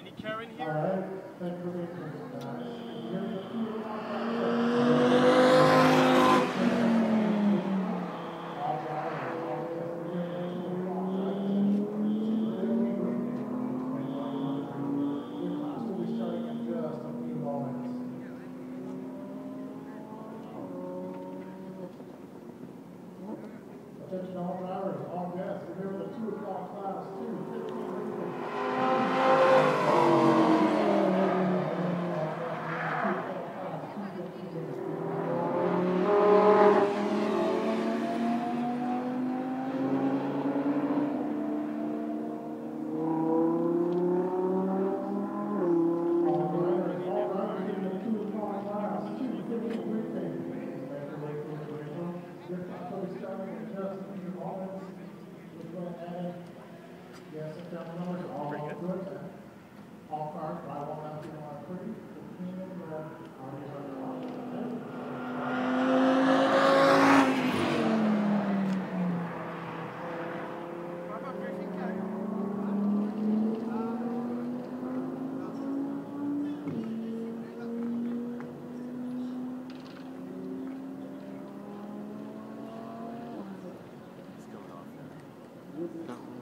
Any Karen All here? right, thank you for being here, guys. Attention all drivers, all guests, we're here with a 2 o'clock class, 2:15. Yes, and family members are all good. All cars, drive on down to the free. No.